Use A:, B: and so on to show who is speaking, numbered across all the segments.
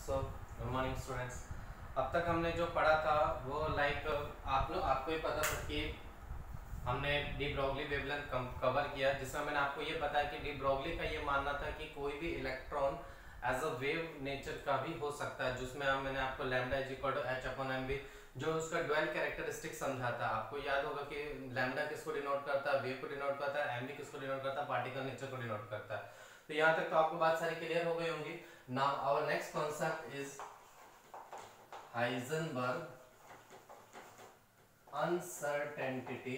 A: So good morning students. अब तक हमने जो पढ़ा था वो आपको ही पता था कि हमने डी ब्रोगली वेवलेंथ कवर किया, जिसमें मैंने आपको ये बताया कि डी ब्रोगली का ये मानना था कि कोई भी electron as a wave nature का भी हो सकता है, जिसमें मैंने आपको lambda is equal to H upon M B जो उसका ड्वेल कैरेक्टरिस्टिक समझा था। आपको याद होगा कि लैम्डा किसको डिनोट करता है, वेव को डिनोट करता है, एम बी किसको डिनोट करता है, पार्टिकल नेचर को डिनोट करता है। तो यहाँ तक तो आपको बात सारी क्लियर हो गई होंगी। Now our next concept is Heisenberg uncertainty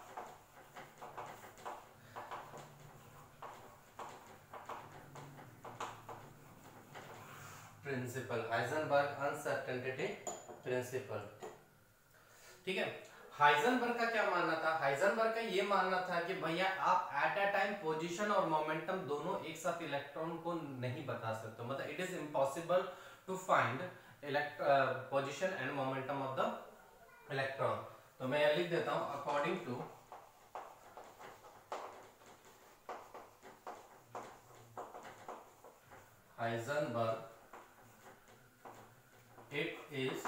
A: principle. Heisenberg uncertainty principle, ठीक है। हाइजेनबर्ग का क्या मानना था? हाइजेनबर्ग का ये मानना था कि भैया आप एट अ टाइम पोजीशन और मोमेंटम दोनों एक साथ इलेक्ट्रॉन को नहीं बता सकते, मतलब it is impossible to find position and momentum of the electron. तो मैं लिख देता हूं, according to Heisenberg it is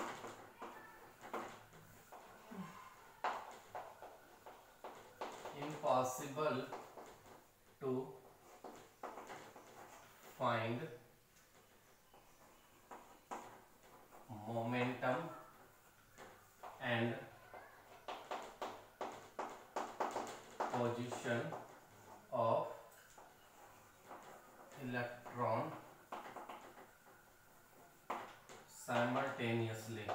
A: impossible to find momentum and position of electron simultaneously।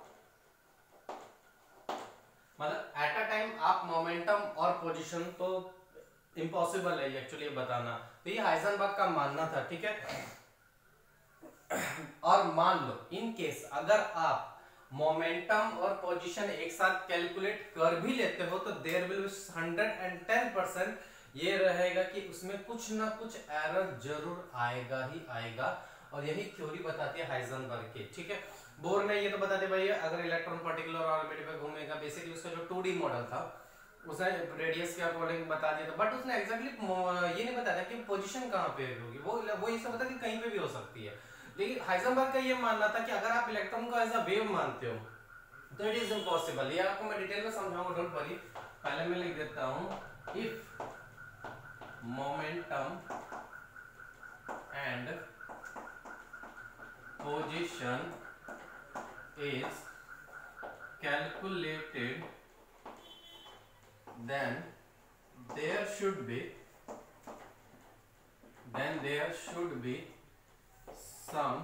A: मतलब एट अ टाइम आप मोमेंटम और पोजीशन तो इम्पॉसिबल है एक्चुअली बताना। तो ये हाइजेनबर्ग का मानना था, ठीक है। और मान लो इन केस अगर आप मोमेंटम और पोजीशन एक साथ कैलकुलेट कर भी लेते हो तो देयर विल बी 110% ये रहेगा कि उसमें कुछ ना कुछ एरर जरूर आएगा ही आएगा, और यही थ्योरी बताती है हाइजेनबर्ग की, ठीक है। बोर ने ये तो बता दिया भाई अगर इलेक्ट्रॉन पर्टिकुलर ऑर्बिट पे घूमेगा, बेसिकली उसका जो 2D मॉडल था उसने रेडियस के अकॉर्डिंग बता दिया था, बट उसने एग्जैक्टली ये नहीं बताया कि पोजीशन कहाँ पे होगी। वो ये सब बता कि कहीं पे भी हो सकती है। लेकिन हाइजेनबर्ग का ये मानना था कि अगर आप इलेक्ट्रॉन को एज अ वेव मानते हो तो इट इज इम्पॉसिबल। ये आपको मैं डिटेल में समझाऊंगा, डोंट वरी। पहले मैं लिख देता हूं, if momentum and position is calculated, then there should be some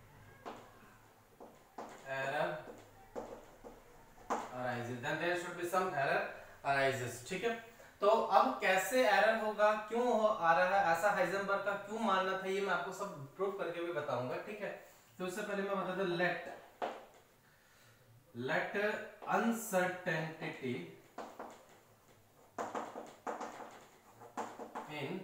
A: error arises, ठीक है। तो अब कैसे एरर होगा, क्यों आ रहा है, ऐसा हाइजेनबर्ग का क्यों मानना था, ये मैं आपको सब प्रूव करके भी बताऊंगा, ठीक है। तो उससे पहले मैं बता दूं, let uncertainty in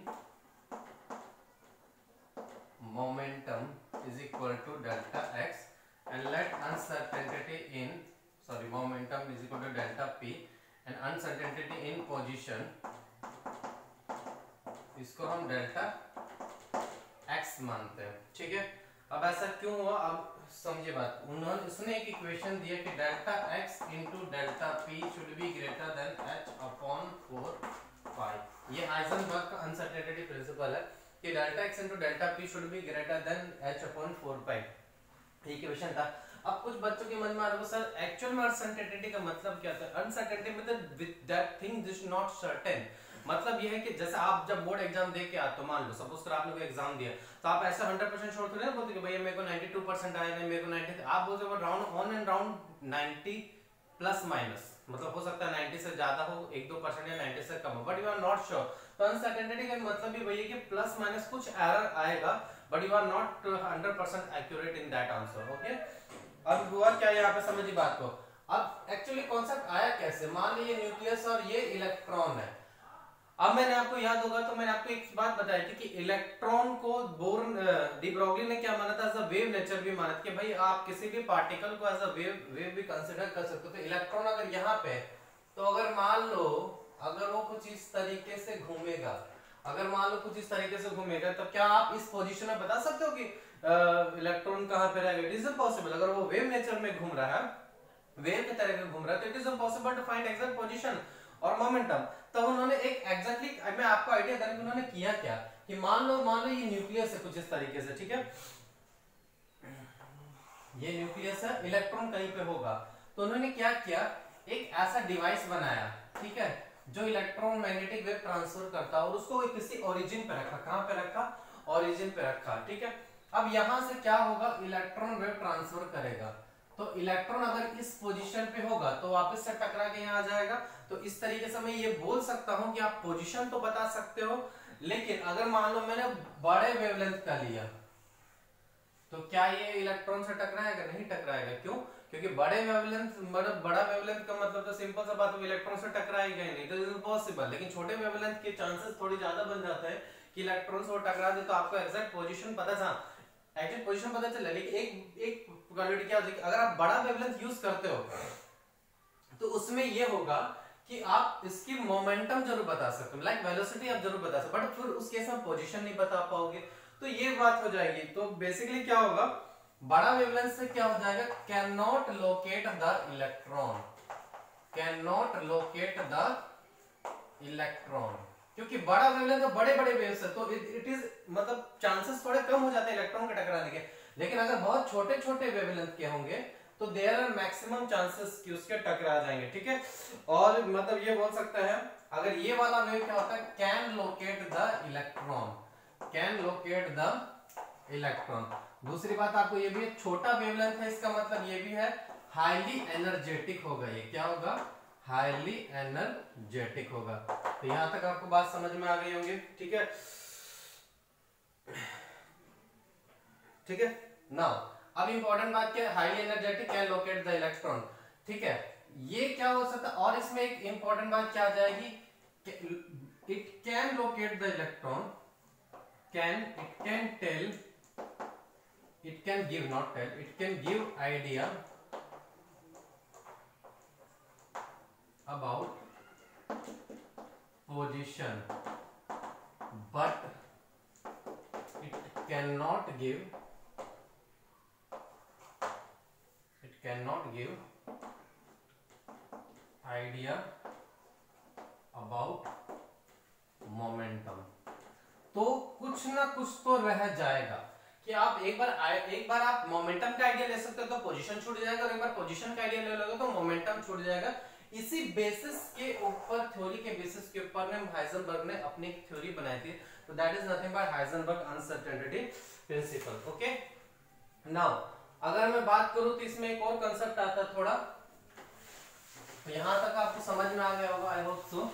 A: momentum is equal to delta x and let uncertainty in momentum is equal to delta p and uncertainty in position इसको हम डेल्टा x मानते हैं, ठीक है। अब ऐसा क्यों हुआ, अब समझिए बात। उसने एक इक्वेशन दिया कि delta x into delta p should be greater than h upon 4 pi. ये हाइजेनबर्ग का अनसर्टेनिटी प्रिंसिपल है कि delta x into delta p should be greater than h upon 4 pi. ये इक्वेशन था। अब कुछ बच्चों के मन में आ रहा है सर एक्चुअल में अनसर्टेनिटी का मतलब क्या था? अनसर्टेनिटी मतलब with that thing is not certain. मतलब यह है कि जैसे आप जब बोर्ड एग्जाम दे के आते हो, मान लो सपोज कर आपने कोई एग्जाम दिया, तो आप ऐसा 100% श्योर थोड़ी ना बोलते कि भैया मेरे को 92% आया, नहीं मेरे को 90, आप बोलते हो round on and round 90 plus minus, मतलब हो सकता है 90 से ज्यादा हो, 1-2% या 90 से कम हो, but you are not sure. तो अनसर्टेनिटी का मतलब भी भैया कि प्लस माइनस कुछ एरर आएगा, but you are not 100% accurate in that answer, okay. अब हुआ क्या यहाँ पे, समझिए बात को। अब एक्चुअली कॉन्सेप्ट आया कैसे, मान लीजिए न्यूक्लियस और ये इलेक्ट्रॉन है। अब मैंने आपको याद होगा तो मैंने आपको एक बात बताई थी कि इलेक्ट्रॉन को डी ब्रोगली ने क्या माना था, एज अ वेव नेचर भी माना था कि भाई आप किसी भी पार्टिकल को एज अ वेव भी कंसीडर कर सकते हो। तो इलेक्ट्रॉन अगर यहाँ पे, तो अगर मान लो अगर वो कुछ इस तरीके से घूमेगा, अगर मान लो कुछ इस तरीके से घूमेगा तो क्या आप इस पोजीशन में बता सकते हो कि इलेक्ट्रॉन कहां पे रहेगा? It is impossible. अगर वो वेव नेचर में घूम रहा है, वेव की तरह घूम रहा है, तो it is impossible to find exact position और मोमेंटम। तब उन्होंने एक एग्जैक्टली, मैं आपको आइडिया देने, उन्होंने किया क्या कि मान लो ये न्यूक्लियस है कुछ इस तरीके से, ठीक है, ये न्यूक्लियस है, इलेक्ट्रॉन कहीं पे होगा, तो उन्होंने क्या किया, एक ऐसा डिवाइस बनाया, ठीक है, जो इलेक्ट्रॉन मैग्नेटिक वेव ट्रांसफर करता और उसको किसी ओरिजिन पे रखा। कहां पे रखा? ओरिजिन पे रखा, ठीक है। अब यहां से क्या होगा, इलेक्ट्रॉन वेव ट्रांसफर करेगा, तो इलेक्ट्रॉन अगर इस पोजीशन पे होगा तो वापस से टकरा के यहाँ आ जाएगा। तो इस तरीके से मैं ये बोल सकता हूं कि आप पोजीशन तो बता सकते हो, लेकिन अगर मान लो मैंने बड़े वेवलेंथ का लिया तो क्या ये इलेक्ट्रॉन से टकराएगा? नहीं टकराएगा। क्यों? क्योंकि बड़ा वेवलेंथ का मतलब तो सिंपल सा बात है, इलेक्ट्रॉन से टकराएगा ही नहीं, तो इट इज इम्पॉसिबल। लेकिन छोटे वेवलेंथ के चांसेस थोड़ी ज्यादा बन जाते हैं कि इलेक्ट्रॉन से वो टकरा दे, तो आपको एग्जैक्ट पोजीशन पता था, एग्जैक्ट पोजीशन पता चला। लेकिन एक प्रोबेबिलिटी क्या होती है, अगर आप बड़ा वेवलेंथ यूज करते हो तो उसमें ये होगा कि आप इसकी मोमेंटम जरूर बता सकते हो, लाइक वेलोसिटी आप जरूर बता सकते हो, बट फिर उस केस में पोजीशन नहीं बता पाओगे, तो ये बात हो जाएगी। तो बेसिकली क्या होगा, बड़ा वेवलेंथ से क्या हो जाएगा, can not locate the electron, can not locate the electron, क्योंकि बड़ा वेवलेंथ तो बड़े बड़े वेव्स है, तो इट इज मतलब चांसेस थोड़े कम हो जाते हैं इलेक्ट्रॉन के टकराने के। लेकिन अगर बहुत छोटे छोटे वेवलेंथ के होंगे तो देयर आर मैक्सिमम चांसेस कि उसके टकरा जाएंगे, ठीक है। और मतलब ये बोल सकते हैं, अगर ये वाला वेव क्या होता है, can locate the electron, can locate the electron. दूसरी बात आपको ये भी है, छोटा वेवलेंथ है, इसका मतलब ये भी है हाईली एनर्जेटिक होगा। ये क्या होगा, हाईली एनर्जेटिक होगा। तो यहां तक आपको बात समझ में आ गई होंगी, ठीक है, ठीक है। नाउ अब इंपॉर्टेंट बात क्या है, highly energetic can locate the electron, ठीक है, ये क्या हो सकता है। और इसमें एक इंपॉर्टेंट बात क्या आ जाएगी, it can locate the electron, it can tell, it can give, not tell, it can give idea about position, but it cannot give idea about momentum। तो कुछ ना कुछ तो रह जाएगा कि आप एक बार आप मोमेंटम का आइडिया ले सकते हो तो पोजीशन छूट जाएगा, और एक बार पोजीशन का आइडिया ले लोगे तो मोमेंटम छूट जाएगा। इसी बेसिस के ऊपर, थ्योरी के बेसिस के ऊपर में हाइजेनबर्ग ने अपनी थ्योरी बनाई थी, तो that is nothing but Heisenberg uncertainty principle. Okay, now अगर मैं बात करूं तो इसमें एक और कंसेप्ट आता है थोड़ा, तो यहां तक आपको समझ में आ गया होगा, आई होप सो।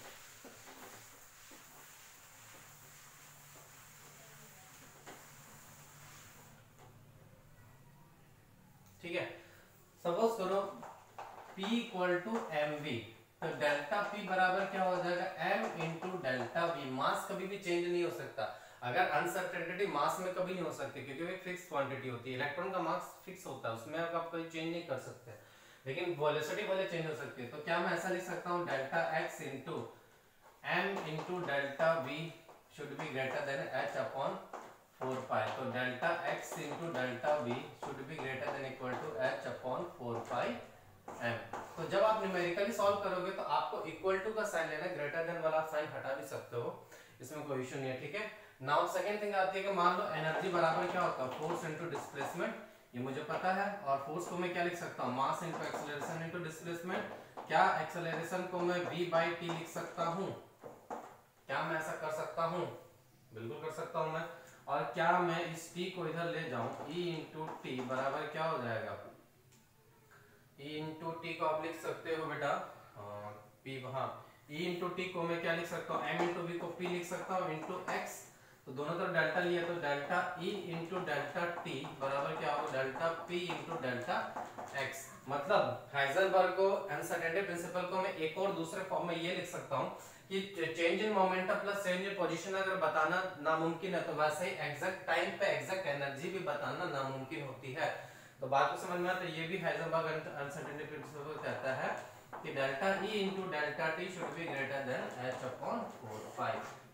A: ठीक है, सपोज करो P equal to m v, तो डेल्टा P बराबर क्या हो जाएगा, m into delta v. Mass कभी भी चेंज नहीं हो सकता, अगर अनसर्टेनिटी मास में कभी नहीं हो सकती, क्योंकि वो एक फिक्स क्वांटिटी होती है। इलेक्ट्रॉन का मास फिक्स होता है, उसमें आप कोई चेंज नहीं कर सकते, लेकिन वेलोसिटी भले चेंज हो सकती है। तो क्या मैं ऐसा लिख सकता हूँ, delta x into m into delta v should be greater than h upon 4 pi. तो delta x into delta v should be greater than equal to h upon 4 pi m। तो जब आप न्यूमेरिकली सॉल्व करोगे तो आपको equal to का sign लेना, greater than वाला साइन हटा भी सकते हो, इसमें कोई इशू नहीं है, ठीक है। नाउ सेकंड थिंग आती है कि मान लो एनर्जी बराबर क्या होता है, फोर्स इनटू डिस्प्लेसमेंट, ये मुझे पता है। और फोर्स को मैं क्या लिख सकता हूँ, mass into acceleration into displacement. क्या एक्सेलरेशन को मैं v/t लिख सकता हूँ? क्या मैं ऐसा कर सकता हूँ? बिल्कुल कर सकता हूँ मैं। और क्या मैं इस t को इधर ले जाऊं, e इंटू टी बराबर क्या हो जाएगा, e इंटू टी को आप लिख सकते हो बेटा p, हाँ, e इंटू टी को मैं क्या लिख सकता हूँ, m इंटू v को p लिख सकता हूँ इंटू x, तो दोनों तरफ डेल्टा लिया तो delta e into delta t बराबर क्या होगा, delta p into delta x। मतलब हाइजेनबर्ग को अनसर्टेनिटी प्रिंसिपल को मैं एक और दूसरे फॉर्म में ये लिख सकता हूँ कि change in momentum plus change in position अगर बताना नामुमकिन है, तो वैसे ही एग्जैक्ट टाइम पे एग्जैक्ट एनर्जी भी बताना नामुमकिन होती है। तो बात को समझ में आता है, ये भी हाइजेनबर्ग अनसर्टेनिटी प्रिंसिपल कहता है कि delta E into delta t should be greater than h upon 4 pi.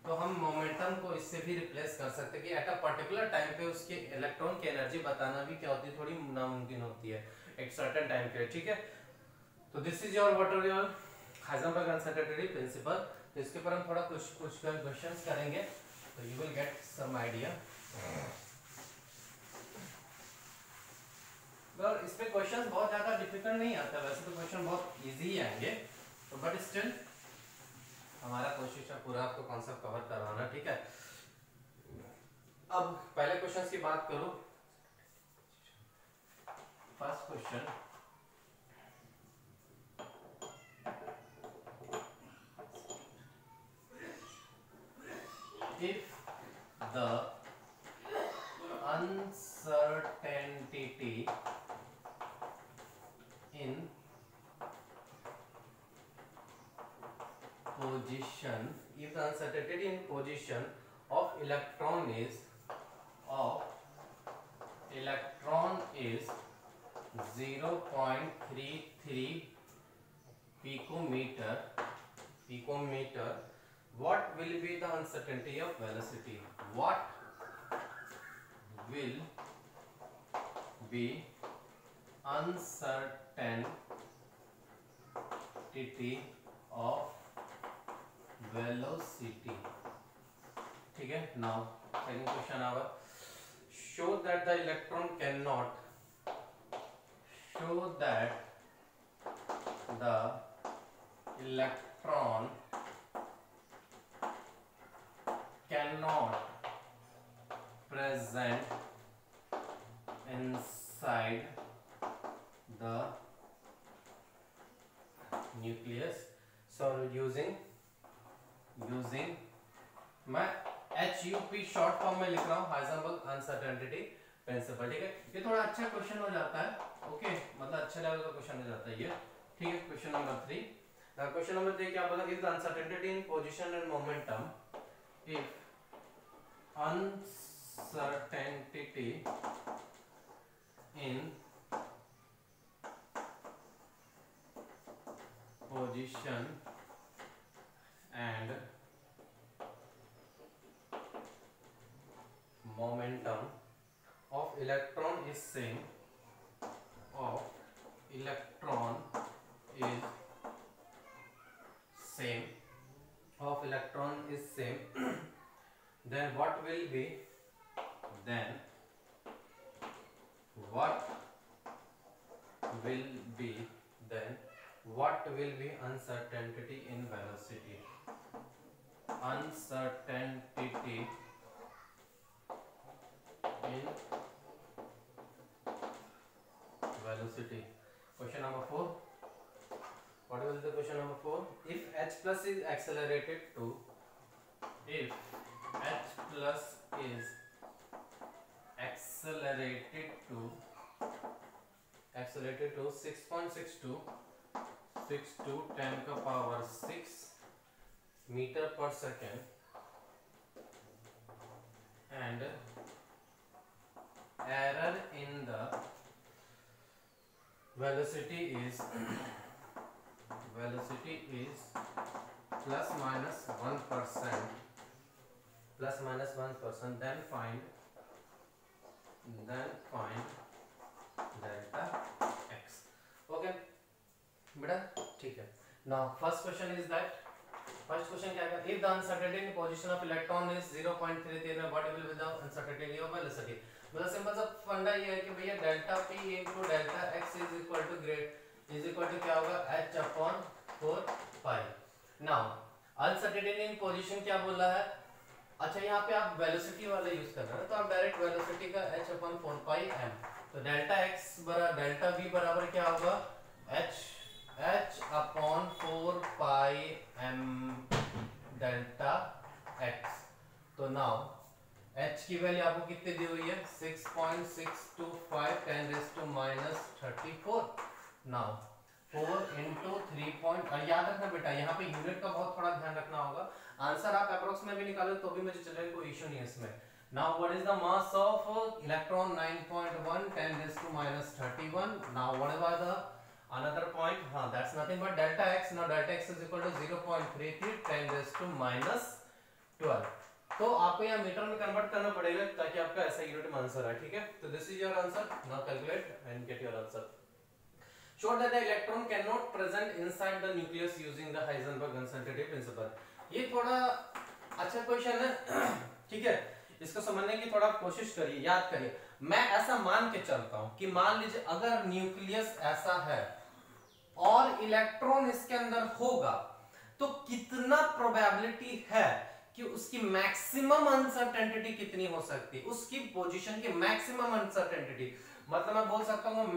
A: तो हम मोमेंटम को इससे भी रिप्लेस कर सकते हैं कि एट अ पर्टिकुलर टाइम पे उसके इलेक्ट्रॉन की एनर्जी बताना भी क्या होती है, थोड़ी नामुमकिन होती है एक सर्टेन टाइम पे, ठीक है। तो this is your what are your Heisenberg uncertainty principle. तो इसके ऊपर हम थोड़ा कुछ क्वेश्चंस करेंगे, तो you will get some idea. और इस पे क्वेश्चंस बहुत ज्यादा डिफिकल्ट नहीं आता, वैसे तो क्वेश्चन बहुत इजी ही आएंगे, तो बट स्टिल हमारा कोशिश है पूरा आपको कॉन्सेप्ट कवर करवाना, ठीक है। अब पहले क्वेश्चंस की बात करूं। First question, if the uncertainty in position, if the uncertainty in position of electron is 0.33 picometer, what will be the uncertainty of velocity? What will be uncertainty of velocity? ठीक है। Now second question our show that the electron cannot present inside the nucleus. So using मैं HUP short form में लिख रहा हूँ, Heisenberg uncertainty principle, ठीक है। ये थोड़ा अच्छा क्वेश्चन हो जाता है, ओके, मतलब अच्छे लेवल का क्वेश्चन हो जाता है ये, ठीक है। क्वेश्चन नंबर 3, क्वेश्चन नंबर 3 क्या बोला, if the uncertainty in position and momentum, if uncertainty in position and momentum of electron is same, then what will be uncertainty in velocity? Uncertainty in velocity. Question number 4. What will the question number 4? If H plus is accelerated to 6.62 10 का power 6 metre per second and error in the velocity is plus minus 1%, then find delta x. Okay बेटा, ठीक है। Now first question is that, first question क्या है, if the uncertainty in position of electron is 0.33 में what will be the uncertainty of velocity? मतलब simple सा funda ये है कि भैया delta p into delta x is equal to क्या होगा, h upon 4 pi. Now uncertainty in position क्या बोला है, अच्छा यहाँ पे आप वेलोसिटी वाला यूज कर रहे हैं, तो आप डायरेक्ट वेलोसिटी का h upon 4 pi m, तो डेल्टा x बराबर डेल्टा v बराबर क्या होगा, h upon 4 pi m डेल्टा x। तो नाउ h की वैल्यू आपको कितनी दी हुई है, 6.625 10⁻34। नाउ 4 into 3 point, और याद रखना बेटा यहाँ पे यूनिट का बहुत थोड़ा ध्यान रखना होगा, आंसर आप अप्रोक्स में भी निकालो तो भी मुझे चलेगा, कोई इशू नहीं है इसमें। Now what is the mass of electron, 9.1 10⁻31। Now what about the another point, that's nothing but delta x. Now delta x is equal to 0.33 10⁻⁻⁴ 12। तो आपको यहाँ मीटर में कन्वर्ट करना पड़ेगा ताकि आपका ऐसा यूनिट में आंसर आए, ठीक है। तो this is your answer, now calculate and get your answer. Show that the electron cannot present inside the nucleus using the Heisenberg uncertainty principle। ये थोड़ा अच्छा क्वेश्चन है, ठीक है। इसको समझने की थोड़ा कोशिश करिए, याद करिए। मैं ऐसा मान के चलता हूं कि मान लीजिए अगर न्यूक्लियस ऐसा है और इलेक्ट्रॉन इसके अंदर होगा तो कितना प्रोबेबिलिटी है कि उसकी मैक्सिमम अनसर्टेनिटी कितनी हो सकती है, उसकी पोजीशन की मैक्सिमम अनसर्टेनिटी। मतलब मैं बोल सकता हूं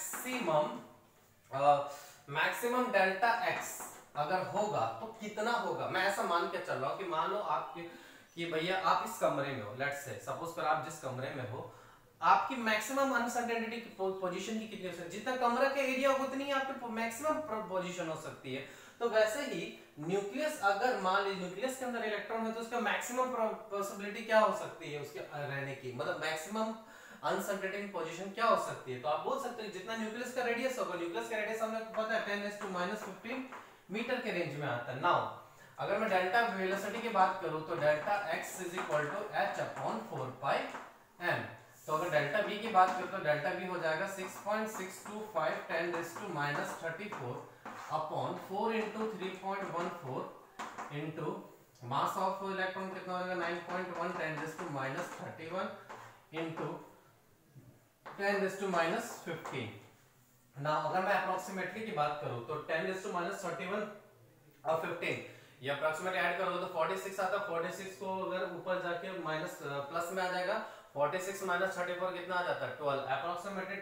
A: मैक्सिमम डेल्टा एक्स अगर होगा तो कितना होगा। मैं ऐसा मान के चल रहा हूं कि मान लो आपके कि भैया आप इस कमरे में हो, लेट्स से सपोज कर आप जिस कमरे में हो, आपकी मैक्सिमम अनसर्टेनिटी की पोजीशन की कितनी हो सकती है, जितना कमरा का एरिया होगा उतनी आपकी मैक्सिमम पोजीशन हो सकती है। तो वैसे ही न्यूक्लियस, अगर मान लीजिए न्यूक्लियस के अंदर इलेक्ट्रॉन है तो उसका मैक्सिमम पॉसिबिलिटी क्या हो सकती है उसके रहने की, मतलब मैक्सिमम अनसर्टेन पोजीशन क्या हो सकती है। तो आप बोल सकते हैं जितना न्यूक्लियस का रेडियस होगा, न्यूक्लियस का रेडियस हमें पता है 10⁻⁻15 मीटर के रेंज में आता है। नाउ अगर मैं डेल्टा वेलोसिटी की बात करूं तो delta x is equal to h/4πm। तो अगर डेल्टा v की बात करूं तो डेल्टा v हो जाएगा 6.625 10⁻34 upon 4 into 3.14 into mass of electron कितना हो जाएगा 9.1 10⁻31 into 10⁻15। ना अगर मैं अप्रोक्सीमेटली की बात करूं तो 10⁻31 और 15 ये अप्रोक्सीमेटली ऐड करो तो 46 आता है। 46 को अगर ऊपर जाके माइनस प्लस में आ जाएगा, 46 माइनस 34 कितना आ जाता है 12। अप्रोक्सीमेटली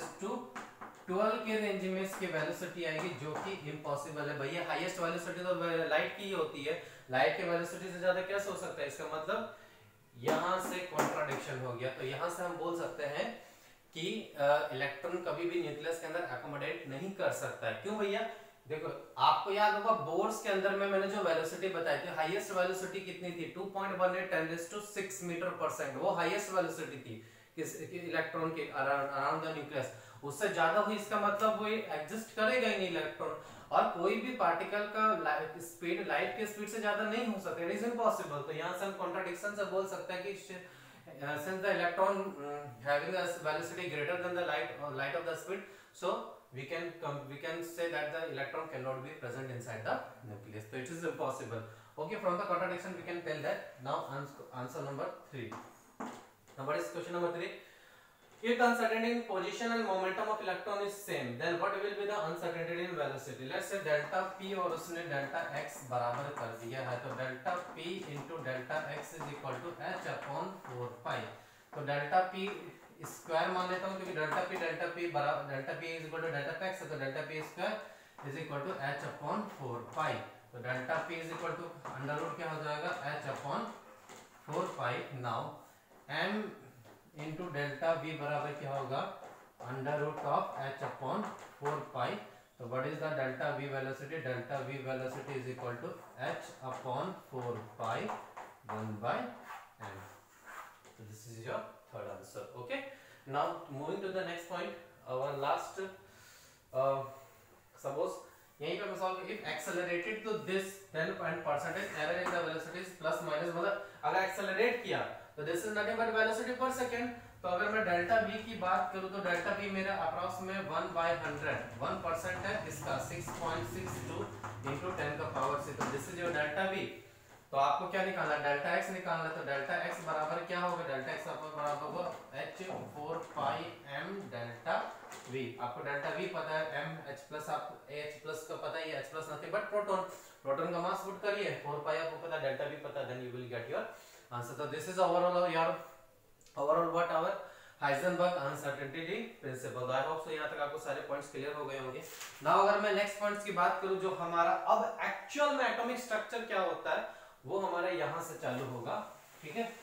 A: 10⁻12 के रेंज में इसकी वेलोसिटी आएगी, जो कि इम्पॉसिबल है भैया। हाईएस्ट वेलोसिटी तो लाइट की होती है, लाइट के वेलोसिटी से ज्यादा कैसे हो सकता है। इसका मतलब यहां से कॉन्ट्राडिक्शन हो गया। तो यहां से हम बोल सकते हैं कि इलेक्ट्रॉन कभी भी न्यूक्लियस के अंदर अकोमोडेट नहीं कर सकता है। क्यों भैया, देखो आपको याद होगा बोर्स के अंदर में मैंने जो वेलोसिटी बताई थी, हाईएस्ट वेलोसिटी कितनी थी 2.18 10⁻6 मीटर पर सेकंड, वो हाईएस्ट वेलोसिटी थी किस इलेक्ट्रॉन के अराउंड द न्यूक्लियस। उससे ज्यादा हुई इसका मतलब वो एग्जिस्ट करेगा ही नहीं इलेक्ट्रॉन, और कोई भी पार्टिकल का स्पीड लाइट के स्पीड से ज्यादा नहीं हो सकता, इट इज इम्पॉसिबल। तो यहां से हम कॉन्ट्राडिक्शन से बोल सकते हैं कि since the electron having a velocity greater than the light of the speed, so we can say that the electron cannot be present inside the nucleus. So it is impossible. Okay, from the contradiction we can tell that. Now answer number 3. Now what is question number 3? If the uncertainty in position and momentum of electron is same, then what will be the uncertainty in velocity? Let's say delta p और उसने delta x बराबर कर दिया है, तो delta p into delta x is equal to h/4 pi। तो delta p square मान लेता हूँ क्योंकि delta p बराबर delta p is equal to delta x है, तो delta p square is equal to h/4 pi। तो delta p is equal to under root क्या हो जाएगा h/4 pi। Now m into delta v बराबर क्या होगा under root of h/4 pi. तो what is the delta v velocity, delta v velocity is equal to h/4 pi 1/m। so this is your third answer। okay, now moving to the next point, our last suppose यहीं पे मैं solve if accelerated to this then percentage error in the velocity is plus minus, मतलब अगर accelerate किया तो this is nothing but velocity per second. तो अगर मैं डेल्टा v की बात करूं तो डेल्टा v मेरा अप्रॉक्स में 1/100 1% है इसका 6.62 into 10 का पावर 6। तो this is your delta v। तो आपको क्या निकालना है डेल्टा x निकालना है। तो डेल्टा x बराबर क्या होगा, डेल्टा x बराबर होगा h/4 pi m delta v। आपको डेल्टा v पता है, m h प्लस आपको h प्लस का पता है, h plus nothing but proton, proton का मास पुट करिए 4 पाई आपको पता है, डेल्टा v पता है, then you will get your answer. तो this is overall your overall what our Heisenberg uncertainty principle. I hope so यहां तक आपको सारे पॉइंट्स क्लियर हो गए होंगे। नाउ अगर मैं नेक्स्ट पॉइंट्स की बात करूं जो हमारा अब एक्चुअल में एटॉमिक स्ट्रक्चर क्या होता है वो हमारा यहां से चालू होगा, ठीक है।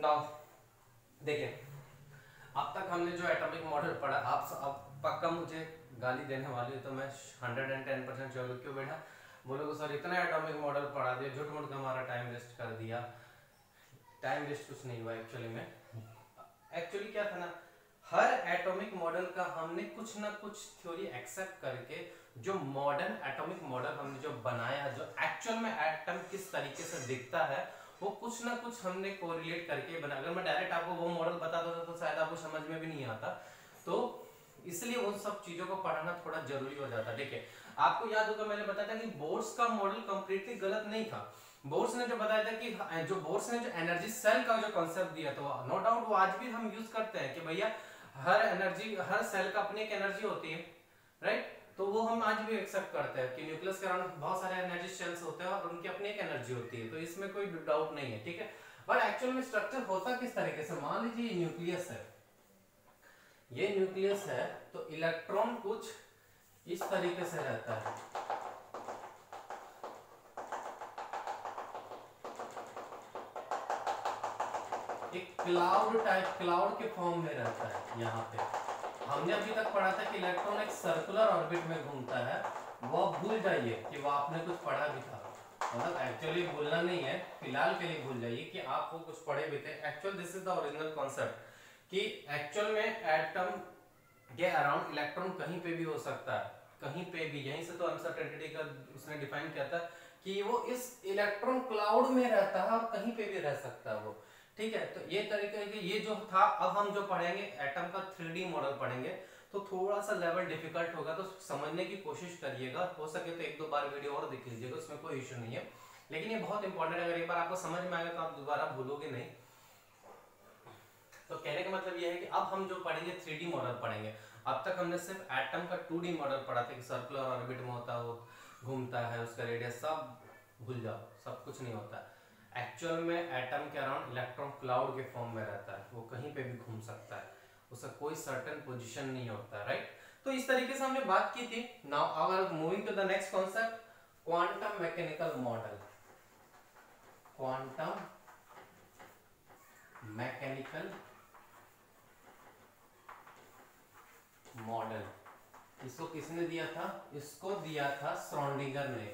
A: नाउ देखिए, अब तक हमने जो एटॉमिक मॉडल पढ़ा, आप अब पक्का मुझे गाली देने वाली हो तो मैं 110% श्योर। क्यों बेटा बोलोगे सर इतना एटॉमिक मॉडल पढ़ा दिया, झूठ मूठ का हमारा टाइम वेस्ट कर दिया। टाइम वेस्ट कुछ नहीं हुआ एक्चुअली क्या था ना, हर एटॉमिक मॉडल का हमने कुछ ना कुछ थ्योरी एक्सेप्ट करके जो मॉडर्न एटॉमिक मॉडल हमने जो बनाया, जो एक्चुअल में एटम किस तरीके से दिखता है, वो कुछ ना कुछ हमने कोरिलेट करके बना। अगर मैं डायरेक्ट आपको वो मॉडल बता देता तो शायद आपको समझ में भी नहीं आता, तो इसलिए उन सब चीजों को पढ़ाना थोड़ा जरूरी हो जाता है। देखिए आपको याद होगा मैंने बताया था कि बोर्स का मॉडल कंप्लीटली गलत नहीं था। बोर्स ने जो बताया था कि जो बोर्स ने जो एनर्जी सेल का जो कॉन्सेप्ट दिया था, नो डाउट वो आज भी हम यूज करते हैं कि भैया हर सेल का अपनी एक एनर्जी होती है, राइट। तो वो हम आज भी एक्सेप्ट करते हैं कि न्यूक्लियस के अराउंड बहुत सारे एनर्जी शेल्स होते हैं और उनकी अपनी एक एनर्जी होती है, तो इसमें कोई डाउट नहीं है, ठीक है। बट एक्चुअल में स्ट्रक्चर होता किस तरीके से, मान लीजिए ये न्यूक्लियस है, ये न्यूक्लियस है, तो इलेक्ट्रॉन कुछ इस तरीके से रहता है, एक क्लाउड के फॉर्म में रहता है। यहाँ पे हमने अभी तक पढ़ा था कि इलेक्ट्रॉन एक सर्कुलर ऑर्बिट में घूमता है, वो आप भूल जाइए कि वो आपने कुछ पढ़ा भी था, मतलब एक्चुअली भूलना नहीं है, फिलहाल के लिए भूल जाइए कि आप वो कुछ पढ़े भी थे। Actual this is the original concept कि एक्चुअल में एटम के अराउंड इलेक्ट्रॉन कहीं पे भी हो सकता है, कहीं पे भी। यहीं से तो अनसर्टेनिटी का उसने डिफाइन किया था कि वो इस इलेक्ट्रॉन क्लाउड में रहता है और कहीं पे भी रह सकता है वो, ठीक है। तो ये तरीके के ये जो था, अब हम जो पढ़ेंगे एटम का 3D मॉडल पढ़ेंगे, तो थोड़ा सा लेवल डिफिकल्ट होगा, तो समझने की कोशिश करिएगा। हो सके तो 1-2 बार वीडियो और देख लीजिएगा, उसमें कोई इश्यू नहीं है, लेकिन ये बहुत इंपॉर्टेंट है। अगर एक बार आपको समझ में आएगा तो आप दोबारा भूलोगे नहीं। तो कहने का मतलब ये है कि अब हम जो पढ़ेंगे 3D मॉडल पढ़ेंगे। अब तक हमने सिर्फ एटम का 2D मॉडल पढ़ा था कि सर्कुलर ऑर्बिट में होता है, वो घूमता है, उसका रेडियस, सब भूल जाओ, सब कुछ नहीं होता है। एक्चुअल में एटम के अराउंड इलेक्ट्रॉन क्लाउड के फॉर्म में रहता है, वो कहीं पे भी घूम सकता है, उसका कोई सर्टेन पोजीशन नहीं होता है, राइट। तो इस तरीके से हमने बात की थी। नाउ अगर moving to the next concept, quantum mechanical model. Quantum mechanical model, इसको किसने दिया था, इसको दिया था श्रोडिंगर ने।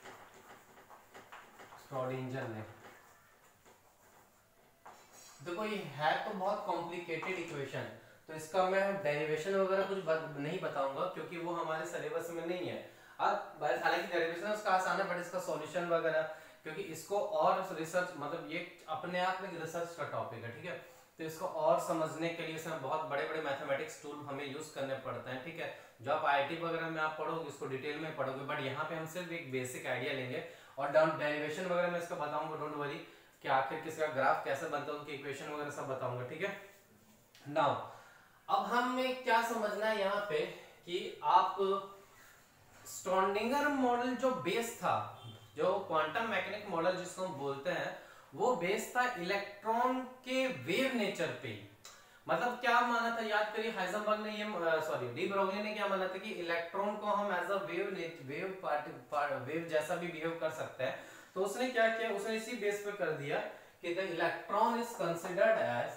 A: देखो ये है तो बहुत कॉम्प्लिकेटेड इक्वेशन, तो इसका मैं डेरिवेशन वगैरह कुछ नहीं बताऊंगा क्योंकि वो हमारे सिलेबस में नहीं है। हालांकि डेरिवेशन उसका आसान है, बट इसका सॉल्यूशन वगैरह, क्योंकि इसको और रिसर्च, मतलब ये अपने आप में रिसर्च का टॉपिक है, ठीक है। तो इसको और समझने के लिए इसमें बहुत बड़े बड़े मैथमेटिक्स टूल हमें यूज करने पड़ते हैं, ठीक है। जो आप IIT वगैरह में आप पढ़ोगे इसको डिटेल में पढ़ोगे, बट यहाँ पे हम सिर्फ एक बेसिक आइडिया लेंगे और डेरिवेशन वगैरह मैं इसका बताऊंगा, डोंट वरी, कि आखिर किसका ग्राफ कैसे बनता है, उनकी इक्वेशन वगैरह सब बताऊंगा, ठीक है। नाउ अब हमें क्या समझना है यहाँ पे कि आप श्रोडिंगर मॉडल जो बेस था, जो क्वांटम मैकेनिक मॉडल जिसको हम बोलते हैं, वो बेस था इलेक्ट्रॉन के वेव नेचर पे। मतलब क्या माना था, याद करिए, हाइजेनबर्ग ने ये डी ब्रोगली ने क्या माना था कि इलेक्ट्रॉन को हम एज अ वेव जैसा भी बिहेव कर सकते हैं। तो उसने क्या किया, उसने इसी बेस पे कर दिया कि the electron is considered as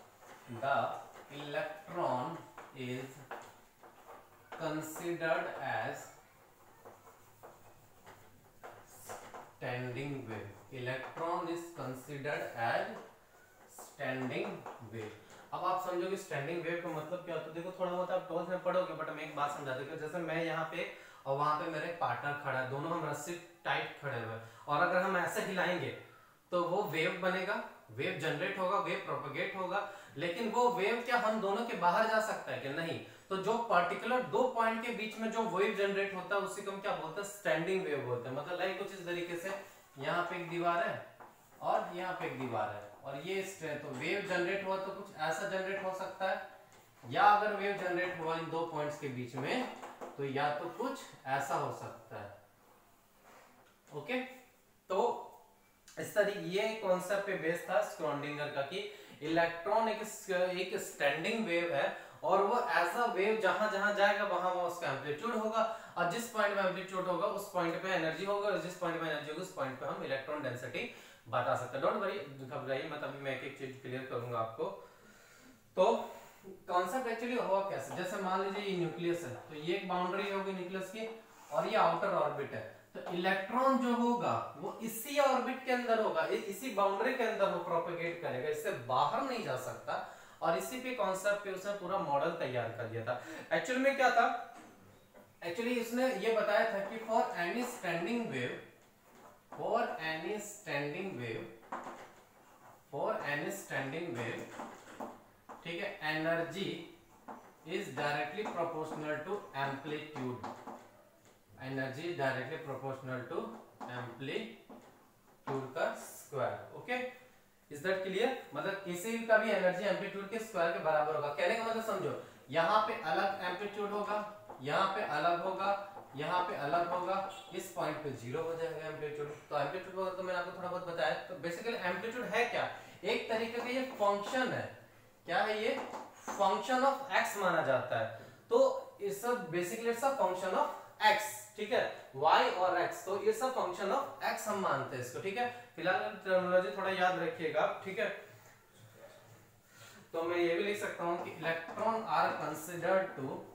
A: standing wave. Electron is considered as standing wave. अब आप समझोगे स्टैंडिंग वेव का मतलब क्या होता है। देखो थोड़ा बहुत आप 12th में पढ़ोगे, बट मैं एक बात समझा देता हूं। जैसे मैं यहाँ पे और वहां पे मेरे पार्टनर खड़ा है, दोनों हम रस्सी टाइट खड़े हुए, और अगर हम ऐसे हिलाएंगे तो वो वेव बनेगा, वेव जनरेट होगा, वेव प्रोपेगेट होगा। लेकिन वो वेव क्या हम दोनों के बाहर जा सकता है कि नहीं? तो जो पर्टिकुलर 2 पॉइंट के बीच में जो वेव जनरेट होता है उसी को हम क्या बोलते हैं, स्टैंडिंग वेव बोलते हैं। मतलब लाइक कुछ इस तरीके से, यहाँ पे एक दीवार है और यहाँ पे एक दीवार है और ये तो वेव जनरेट हुआ तो कुछ ऐसा जनरेट हो सकता है, या अगर वेव जनरेट हुआ इन 2 पॉइंट्स के बीच में तो या तो कुछ ऐसा हो सकता है। ओके, तो इस तरीके ये कॉन्सेप्ट पे बेस था श्रोडिंगर का कि इलेक्ट्रॉन एक स्टैंडिंग वेव है और वो एज अ वेव जहां जहां जाएगा वहां वहां उसका एम्पलीट्यूड होगा, और जिस पॉइंट में एम्पलीट्यूड होगा उस पॉइंट पे एनर्जी होगा, और जिस पॉइंट पे एनर्जी होगी उस पॉइंट पे हम इलेक्ट्रॉन डेंसिटी बता सकता है। डोंट वरी, घबराइए मत, अभी मैं एक एक चीज क्लियर करूंगा आपको। तो कॉन्सेप्ट एक्चुअली हुआ कैसे, जैसे मान लीजिए ये न्यूक्लियस है, तो ये एक बाउंड्री होगी न्यूक्लियस की और ये आउटर ऑर्बिट है, तो इलेक्ट्रॉन जो होगा वो इसी ऑर्बिट के अंदर होगा, इसी बाउंड्री के अंदर वो प्रोपेगेट करेगा, इससे बाहर नहीं जा सकता। और इसी पे कॉन्सेप्ट पे उसने पूरा मॉडल तैयार कर दिया था। एक्चुअल में क्या था, एक्चुअली उसने ये बताया था कि for any standing wave, for any standing wave, ठीक है, energy is directly proportional to amplitude, energy directly proportional to amplitude का square. Okay, is that clear? मतलब किसी का भी एनर्जी एम्पलीट्यूड के स्क्वायर के बराबर होगा। कहने का मतलब समझो, यहाँ पे अलग एम्पलीट्यूड होगा, यहाँ पे अलग होगा, यहाँ पे अलग होगा, इस पॉइंट पे जीरो हो जाएगा एम्पलीट्यूड। तो एम्पलीट्यूड तो मैंने आपको थोड़ा बहुत बताया। तो बेसिकली एम्पलीट्यूड है क्या, एक तरीके का ये फंक्शन है। क्या है ये? फंक्शन ऑफ एक्स माना जाता है। तो it's basically it's a function of x, ठीक है, y और x, तो it's a function of x हम मानते हैं इसको, ठीक है। फिलहाल टर्मिनोलॉजी थोड़ा याद रखिएगा, ठीक है। तो मैं ये भी लिख सकता हूं कि electron are considered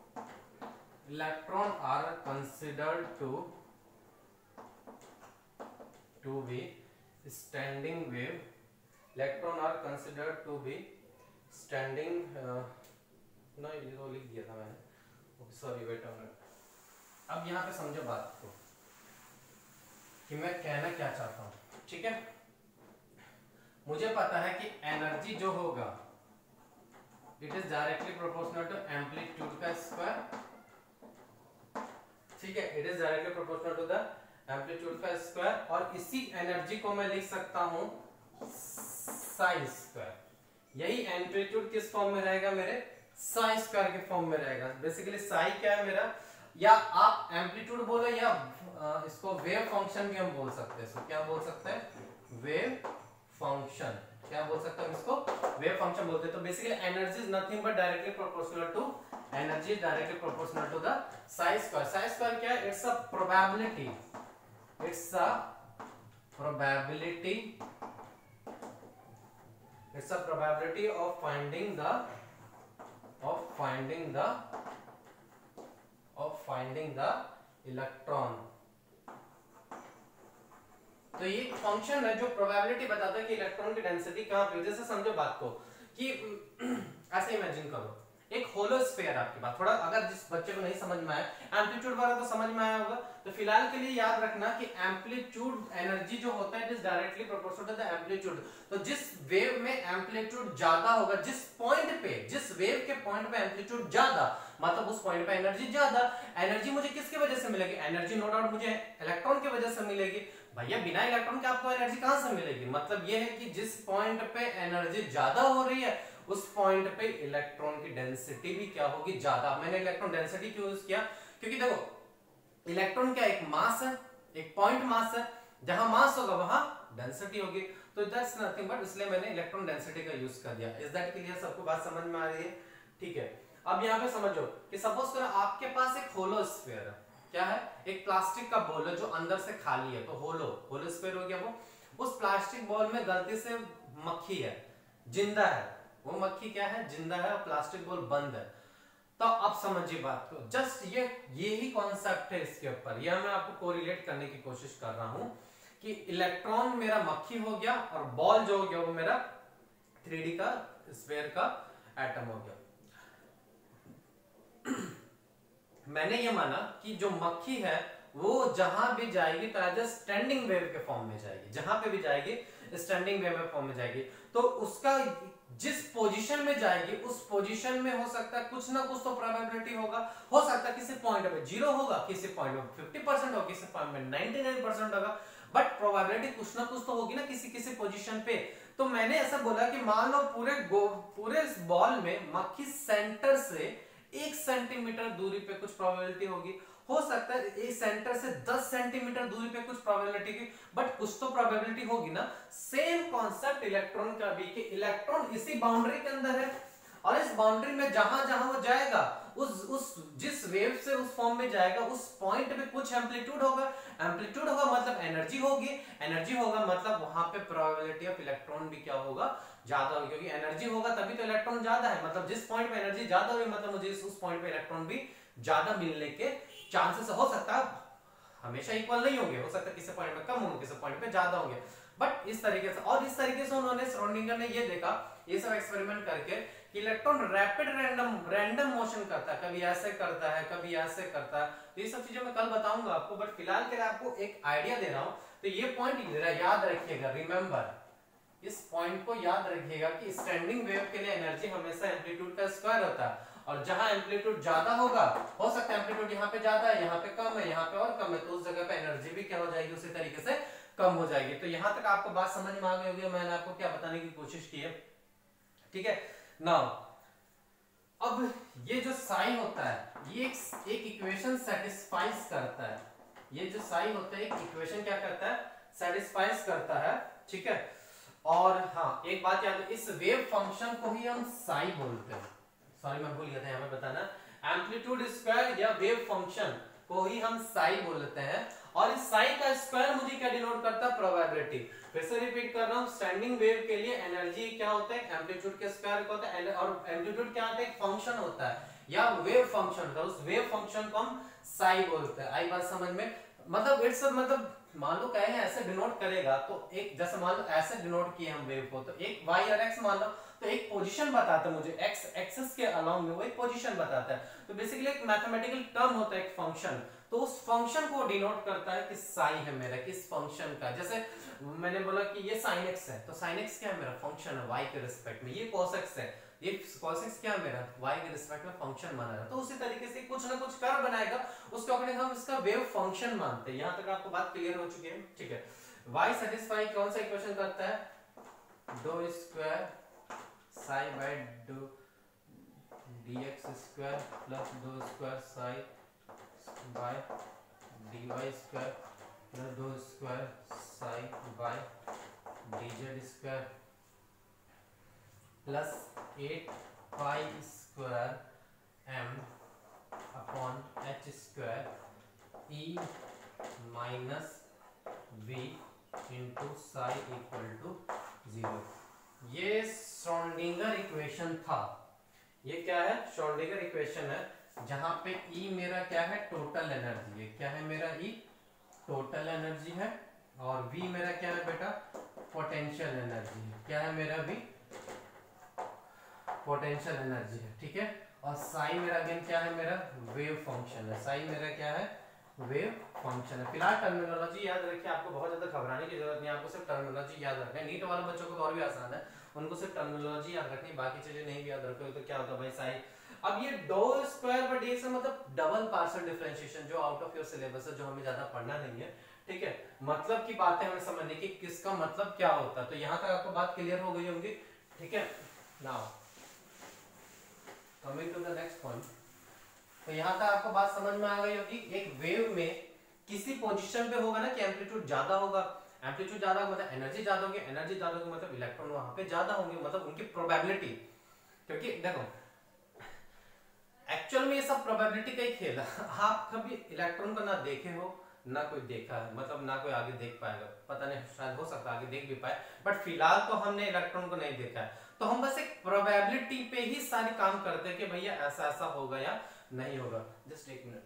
A: to be standing wave, electron are considered to be standing, ना ये तो लिख दिया था मैंने, सॉरी वेट अ मिनट। अब यहाँ पे समझो बात को कि मैं कहना क्या चाहता हूँ, ठीक है। मुझे पता है कि एनर्जी जो होगा it is directly proportional to amplitude का स्क्वायर, ठीक है, it is directly proportional to the amplitude का स्क्वायर। और इसी एनर्जी को मैं लिख सकता हूं साई स्क्वायर। यही एम्पलीट्यूड किस फॉर्म में रहेगा मेरे? साई स्क्वायर के फॉर्म में रहेगा। बेसिकली साई क्या है मेरा, या आप एम्पलीट्यूड बोलो या इसको वेव फंक्शन भी हम बोल सकते हैं। इसको क्या बोल सकते हैं? Wave function. क्या बोल सकते हैं इसको? वेव फंक्शन बोलते हैं। तो basically energy is nothing but directly proportional to, energy directly proportional to the psi square. Psi square क्या है? It's a probability, it's a probability, it's a probability of finding the electron. तो ये function है जो probability बताता है कि electron की डेंसिटी कहां पे। जैसे समझो बात को कि ऐसे इमेजिन करो एक होलो स्फीयर आपके पास, थोड़ा अगर जिस बच्चे को नहीं समझ में आया, एम्पलीट्यूड वाला तो समझ में आया होगा। तो फिलहाल के लिए याद रखना कि एम्पलीट्यूड एनर्जी जो होता है it is directly proportional to the amplitude. तो जिस वेव में एम्पलीट्यूड ज्यादा होगा, जिस पॉइंट पे, जिस वेव के पॉइंट पे एम्पलीट्यूड ज्यादा, मतलब उस पॉइंट पे एनर्जी ज्यादा। एनर्जी मुझे किसकी वजह से मिलेगी? एनर्जी नो डाउट मुझे इलेक्ट्रॉन की वजह से मिलेगी। भैया बिना इलेक्ट्रॉन के आपको एनर्जी कहां से मिलेगी? मतलब ये है कि जिस पॉइंट पे एनर्जी ज्यादा हो रही है उस पॉइंट पे इलेक्ट्रॉन की डेंसिटी भी क्या होगी? ज्यादा। मैंने इलेक्ट्रॉन डेंसिटी क्यों यूज किया? क्योंकि देखो इलेक्ट्रॉन क्या एक मास है, एक पॉइंट मास है, जहां मास होगा वहां डेंसिटी होगी। तो दैट्स नथिंग बट, इसलिए मैंने इलेक्ट्रॉन डेंसिटी का यूज कर दिया। Is that clear? सबको बात समझ में आ रही है? ठीक है। अब यहाँ पे समझो कि सपोज करो आपके पास एक होलो स्फीयर है। क्या है? एक प्लास्टिक का बॉल है जो अंदर से खाली है, तो होलो स्फीयर हो गया वो। उस प्लास्टिक बॉल में गलती से मक्खी है, जिंदा है। वो मक्खी क्या है? जिंदा है, और प्लास्टिक बॉल बंद है। तो अब समझिए बात को, जस्ट ये ही कॉन्सेप्ट है इसके ऊपर। यह मैं आपको कोरिलेट करने की कोशिश कर रहा हूं कि इलेक्ट्रॉन मेरा मक्खी हो गया और बॉल जो हो गया वो मेरा 3D का स्फीयर का एटम हो गया। मैंने ये माना कि जो मक्खी है वो जहां भी जाएगी तो एज ए स्टैंडिंग वेव के फॉर्म में जाएगी, जहां पे भी जाएगी स्टैंडिंग वेव में फॉर्म में जाएगी। तो उसका जिस पोजीशन में जाएगी उस पोजीशन में हो सकता है कुछ ना कुछ तो प्रोबेबिलिटी होगा। हो सकता है किसी पॉइंट पे 0 होगा, किसी पॉइंट पे 50% होगा, किसी पॉइंट में 99% होगा, बट प्रोबेबिलिटी कुछ ना कुछ तो होगी ना किसी पोजीशन पे। तो मैंने ऐसा बोला कि मान लो पूरे बॉल में मक्खी सेंटर से 1 सेंटीमीटर दूरी पे कुछ प्रोबेबिलिटी होगी। हो सकता है इस सेंटर से 10 सेंटीमीटर दूरी पे कुछ प्रोबेबिलिटी की, बट कुछ तो प्रोबेबिलिटी होगी ना। सेम कॉन्सेप्ट इलेक्ट्रॉन का भी कि इलेक्ट्रॉन इसी बाउंड्री के अंदर है और इस बाउंड्री में जहां जहां वो जाएगा उस जिस वेव से उस फॉर्म में जाएगा उस पॉइंट पे कुछ एम्पलीट्यूड होगा, एम्पलीट्यूड होगा मतलब एनर्जी होगी, एनर्जी होगा मतलब वहां पे प्रोबेबिलिटी ऑफ इलेक्ट्रॉन भी क्या होगा, ज्यादा होगी, क्योंकि एनर्जी होगा तभी तो इलेक्ट्रॉन ज्यादा है, मतलब जिस पॉइंट पे एनर्जी ज्यादा होगी मतलब मुझे उस पॉइंट पे इलेक्ट्रॉन भी ज्यादा मिलने के चांसेस हो सकता है, हमेशा इक्वल नहीं होंगे, हो सकता है किसी पॉइंट पे कम होंगे, किसी पॉइंट पे ज्यादा होंगे, बट इस तरीके से। और इस तरीके से उन्होंने श्रोडिंगर ने ये देखा, ये सब एक्सपेरिमेंट करके कि इलेक्ट्रॉन रैपिड रैंडम मोशन करता है, कभी ऐसे करता है कभी ऐसे करता है, तो ये सब चीजें मैं कल बताऊंगा आपको, बट फिलहाल के लिए आपको एक आइडिया दे रहा हूं। तो ये पॉइंट याद रखिएगा, रिमेंबर इस पॉइंट को याद रखिएगा कि स्टैंडिंग वेव के लिए एनर्जी हमेशा एम्पलीट्यूड का स्क्वायर होता है, और जहां एम्पलीट्यूड ज्यादा होगा, हो सकता है एम्पलीट्यूड यहाँ पे ज्यादा है, यहाँ पे कम है, यहाँ पे और कम है, तो उस जगह पे एनर्जी भी क्या हो जाएगी, उसी तरीके से कम हो जाएगी। तो यहां तक आपको बात समझ में आ गई होगी, मैंने आपको क्या बताने की कोशिश की है, ठीक है। नाउ अब ये जो साई होता है ये एक इक्वेशन सेटिस्फाइज करता है, ये जो साई होता है एक इक्वेशन क्या करता है, सेटिस्फाइज करता है, ठीक है। और हाँ एक बात याद है, इस वेव फंक्शन को ही हम साई बोलते हैं, सॉरी मैं भूल गया था यहाँ पे बताना, एम्पलीट्यूड स्क्वायर या वेव फंक्शन को ही हम साई बोलते हैं, और इस साई का स्क्वायर मुझे क्या डिनोट करता है, प्रोबेबिलिटी। फिर से रिपीट कर रहा हूं, स्टैंडिंग वेव के लिए एनर्जी क्या होता है, एम्पलीट्यूड के स्क्वायर का होता है, और एम्पलीट्यूड क्या होता है, एक फंक्शन होता है या वेव फंक्शन होता है, उस वेव फंक्शन को हम साई बोलते हैं। आई बात समझ में, मतलब इट्स मतलब मान लो कहे ऐसे डिनोट करेगा, तो एक जैसे मान लो ऐसे डिनोट किए हम वेव को, तो एक y और x मान लो, तो एक पोजीशन बताता है मुझे, x एक्सिस के अलोंग में वो एक पोजीशन बताता है, तो बेसिकली एक मैथमेटिकल टर्म होता है एक फंक्शन, तो उस फंक्शन को डिनोट करता है कि साई है मेरा, किस फंक्शन का, जैसे मैंने बोला कि ये sin x है, तो sin x क्या है मेरा, फंक्शन है y के रिस्पेक्ट में, ये cos x है, ये cos x क्या है मेरा, y के रिस्पेक्ट में फंक्शन माना जाता है, तो उसी तरीके से कुछ ना कुछ कर्व बनाएगा, उसके अकॉर्डिंग हम इसका वेव फंक्शन मानते हैं। यहां तक आपको बात क्लियर हो चुकी है, ठीक है। y सेटिस्फाई कौन सा इक्वेशन करता है, do square psi by do dx square plus do square psi by dy square plus do square psi by dz square plus 8 pi square m upon h square e minus v into psi equal to 0। ये Schrodinger equation था, ये क्या है, Schrodinger equation है, जहां पे E मेरा क्या है, टोटल एनर्जी है, क्या है मेरा E, टोटल एनर्जी है, और V मेरा क्या है बेटा, पोटेंशियल एनर्जी है, क्या है मेरा V, पोटेंशियल एनर्जी है, ठीक है। और साई मेरा अगेन क्या है मेरा, वेव फंक्शन है, साई मेरा क्या है, वेव फंक्शन है। फिलहाल टर्मिनोलॉजी याद रखिए, आपको बहुत ज्यादा घबराने की जरूरत नहीं है, आपको सिर्फ टर्मिनोलॉजी याद रखना है, नीट वाले बच्चों को तो और भी आसान है, उनको सिर्फ टर्मिनोलॉजी याद रखनी, बाकी चीजें नहीं भी याद रखोगे तो क्या होगा भाई साई। अब ये डो स्क्वायर बाय dx मतलब डबल पार्शियल डिफरेंशिएशन, जो आउट ऑफ योर सिलेबस है, जो हमें ज्यादा पढ़ना नहीं है, ठीक है, मतलब की बातें हमें समझने की, किसका मतलब क्या होता है, तो यहां तक आपको बात क्लियर हो गई होगी, ठीक है। Now coming to the next point, तो यहां तक आपको बात समझ में आ गई होगी, एक वेव में किसी पोजीशन पे होगा ना कि एम्पलीट्यूड ज्यादा होगा, एम्पलीट्यूड ज्यादा होगा मतलब एनर्जी ज्यादा होगी, एनर्जी ज्यादा होगी मतलब इलेक्ट्रॉन वहां पे ज्यादा होंगे, मतलब उनकी प्रोबेबिलिटी, क्योंकि देखो एक्चुअल में ये सब प्रोबेबिलिटी का ही खेल है, आप कभी इलेक्ट्रॉन को ना देखे हो ना कोई देखा है, मतलब ना कोई आगे देख पाएगा, पता नहीं शायद हो सकता है आगे देख भी पाए, बट फिलहाल तो हमने इलेक्ट्रॉन को नहीं देखा है, तो हम बस एक प्रोबेबिलिटी पे ही सारे काम करते हैं कि भैया ऐसा ऐसा होगा या नहीं होगा। जस्ट एक मिनट,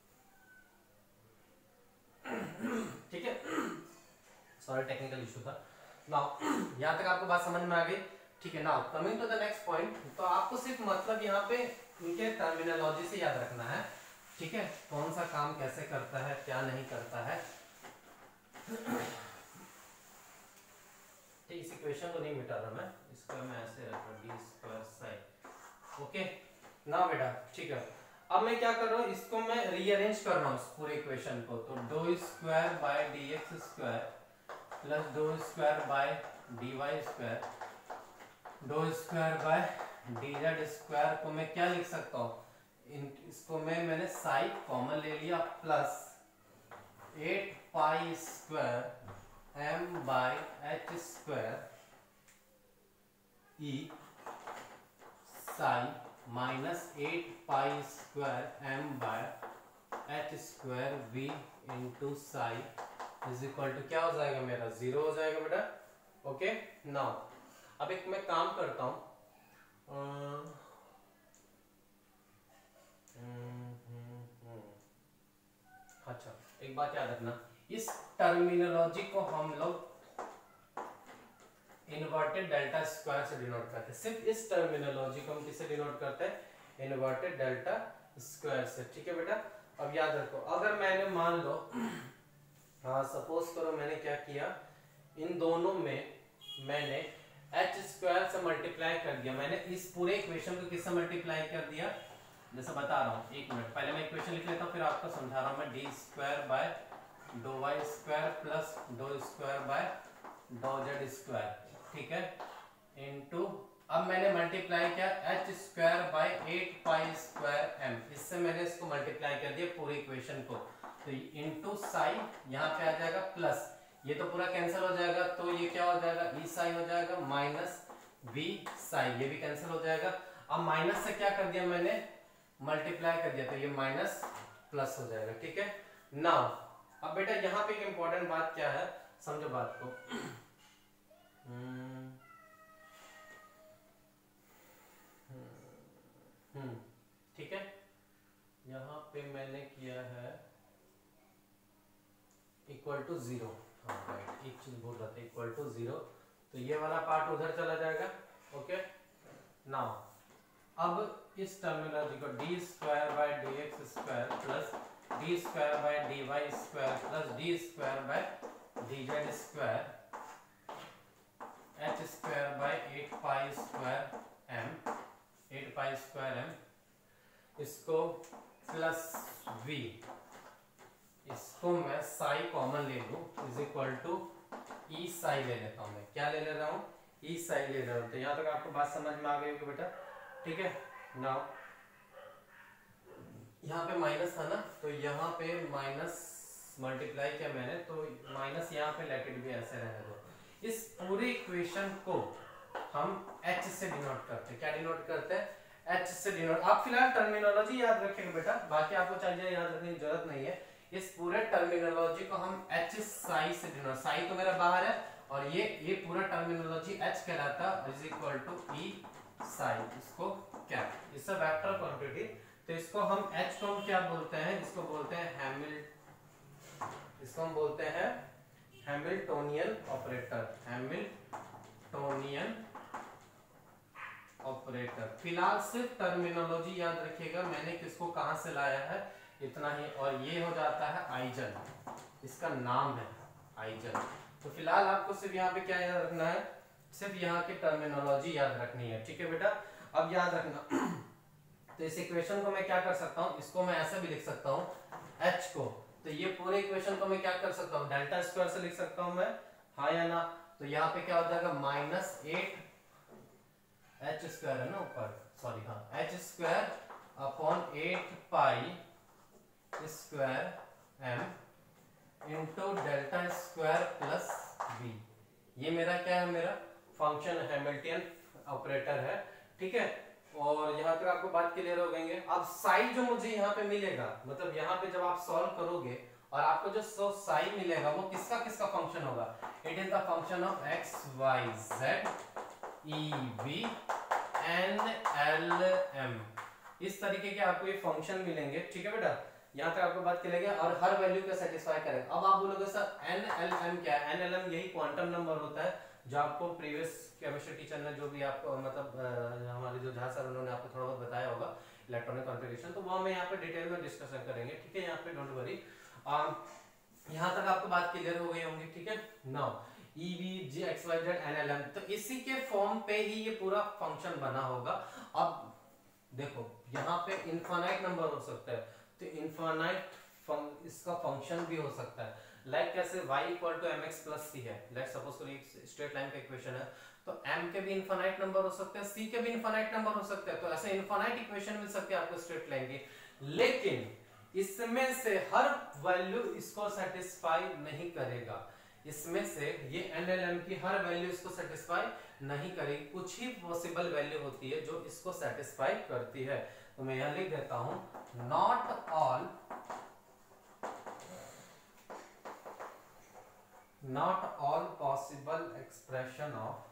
A: ठीक है, सॉरी टेक्निकल इशू था। नाउ यहां तक आपको बात समझ में आ गई, ठीक है। Now coming to the next point, तो आपको सिर्फ मतलब यहाँ पे इनके टर्मिनोलॉजी से याद रखना है, ठीक है, कौन सा काम कैसे करता है क्या नहीं करता है, ठीक, इस इक्वेशन को नहीं मिटा रहा मैं, इसको मैं ऐसे रख रहा डी स्क्वायर साई, ओके ना बेटा, ठीक है। अब मैं क्या कर रहा हूँ, इसको मैं रीअरेंज कर रहा हूँ इस पूरे इक्वेशन को, तो do square by dx square plus do square by dy square, do square by dz square को मैं क्या लिख सकता हूँ, इसको मैंने साई कॉमन ले लिया, plus 8 pi square m by h square e psi minus 8 pi square m by h square v into psi is equal to क्या हो जाएगा मेरा 0 हो जाएगा बेटा। ओके नाउ अब एक मैं काम करता हूं, अच्छा एक बात याद रखना, इस टर्मिनोलॉजी को हम लोग इन्वर्टेड डेल्टा स्क्वायर से डिनोट करते हैं। सिर्फ इस टर्मिनोलॉजी को हम किससे डिनोट करते हैं? इन्वर्टेड डेल्टा स्क्वायर से। ठीक है बेटा, अब याद रखो, अगर मैंने मान लो हाँ सपोज करो मैंने क्या किया, इन दोनों में मैंने h स्क्वायर से मल्टीप्लाई कर दिया, मैंने इस पूरे इक्वेशन को किससे मल्टीप्लाई कर दिया, जैसे बता रहा हूँ, एक मिनट पहले मैं इक्वेशन लिख लेता हूँ फिर आपको समझा रहा हूँ मैं। D square by do y square plus do square by do z square, ठीक है, इनटू अब मैंने मल्टीप्लाई किया h square by 8 pi square m, इससे मैंने इसको मल्टीप्लाई कर दिया पूरी इक्वेशन को, तो इनटू साई यहाँ पे आ जाएगा प्लस ये तो पूरा कैंसिल हो जाएगा, तो ये क्या हो जाएगा ई साई हो जाएगा माइनस बी साई, ये भी कैंसिल हो जाएगा। अब माइनस से क्या कर दिया मैंने मल्टीप्लाई कर दिया, तो ये माइनस प्लस हो जाएगा। ठीक है नाउ अब बेटा यहाँ पे एक इंपॉर्टेंट बात क्या है, समझो बात को। ठीक है, यहाँ पे मैंने किया है इक्वल टू 0, हाँ राइट एक चीज बोल रहा था इक्वल टू 0, तो ये वाला पार्ट उधर चला जाएगा। ओके नाउ अब इस टर्मिनोलॉजी को d square by d x square plus d square by d y square plus d square by d z square h square by 8 pi square m, 8 pi square m, इसको plus v, इसको मैं psi common ले लूं is equal to E psi ले लेता हूं, मैं क्या ले रहा हूं ई साई ले रहा हूं। तो यहां तक आपको बात समझ में आ गई होगी बेटा। ठीक है नाउ यहाँ पे माइनस था ना, तो यहाँ पे माइनस मल्टीप्लाई किया मैंने, तो माइनस यहाँ पे लेट इट भी ऐसे रहने दो। इस पूरे इक्वेशन को हम h से डिनोट करते हैं, क्या डिनोट करते हैं h से डिनोट। आप फिलहाल टर्मिनोलॉजी याद रखेंगे बेटा, बाकी आपको चाहिए याद रखने की जरूरत नहीं है। इस पूरे टर्मिनोलॉजी को हम h साई से डिनोट, साई तो मेरा बाहर है और ये पूरा टर्मिनोलॉजी h कहलाता is equal to E psi, इसको क्या इससे वेक्टर क्वांटिटी, तो इसको हम h को हम क्या बोलते हैं, इसको बोलते हैं इसको हम बोलते हैं हैमिल्टोनियन ऑपरेटर, हैमिल्टोनियन ऑपरेटर। फिलहाल सिर्फ टर्मिनोलॉजी याद रखिएगा, मैंने किसको कहां से लाया है इतना ही, और ये हो जाता है आइजन, इसका नाम है आइजन। तो फिलहाल आपको सिर्फ यहाँ पे क्या याद रखना है, सिर्फ यहाँ की टर्मिनोलॉजी याद रखनी है। ठीक है बेटा, अब याद रखना तो इस इक्वेशन को मैं क्या कर सकता हूँ, इसको मैं ऐसे भी लिख सकता हूँ h को, तो ये पूरे इक्वेशन को मैं क्या कर सकता हूँ डेल्टा स्क्वायर से लिख सकता हूँ मैं, हाँ या ना। तो यहाँ पे क्या हो जाएगा माइनस 8 h स्क्वायर है ना ऊपर, सॉरी हाँ h square upon 8 pi square m into delta square plus v, ये मेरा क्या है, मेरा फंक्शन हैमिल्टनियन ऑपरेटर है। ठीक है, और यहाँ तक आपको बात क्लियर हो गई है। अब साई जो मुझे यहाँ पे मिलेगा, मतलब यहाँ पे जब आप सॉल्व करोगे और आपको जो साई मिलेगा वो किसका किसका फंक्शन होगा, it is the function of x y z E B n l m, इस तरीके के आपको ये फंक्शन मिलेंगे। ठीक है बेटा, यहाँ तक आपको बात क्लियर है, और हर वैल्यू को सेटिस्फाई करेगा। अब आप बोलोगे सर एन एल एम क्या है, एन एल एम यही क्वांटम नंबर होता है जो आपको प्रीवियस केमिस्ट्री टीचर ने जो भी आपको मतलब हमारे जो झा सर उन्होंने आपको थोड़ा बहुत बताया होगा इलेक्ट्रॉनिक कॉन्फ़िगरेशन, तो वो हम यहाँ पे डिटेल में डिस्कशन करेंगे। ठीक है, यहाँ पे डोंट वरी, यहाँ तक आपको बात क्लियर हो गई होंगी। ठीक है, now E V G x y z n l m, तो इसी के फॉर्म पे ही ये पूरा फंक्शन बना होगा। अब देखो यहाँ पे इनफाइनाइट नंबर हो सकता है, तो इनफाइनाइट इसका फंक्शन भी हो सकता है, लाइक कैसे y equal to mx plus c है, लाइक सपोज करो एक स्ट्रेट लाइन का इक्वेशन है, तो m के भी इनफाइनाइट नंबर हो सकते हैं, c के भी इनफाइनाइट नंबर हो सकते हैं, तो ऐसे इनफाइनाइट इक्वेशन मिल सकते हैं आपको स्ट्रेट लाइन की, लेकिन इसमें से हर वैल्यू इसको सेटिस्फाई नहीं करेगा। इसमें से ये NLM की हर वैल्यू इसको सेटिस्फाई नहीं करेगी, कुछ ही पॉसिबल वैल्यू होती है जो इसको सेटिस्फाई करती है। तो मैं यहां लिख देता हूं not all possible expression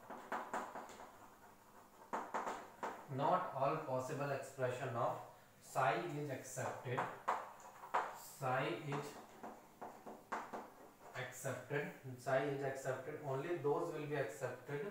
A: of psi is accepted only those will be accepted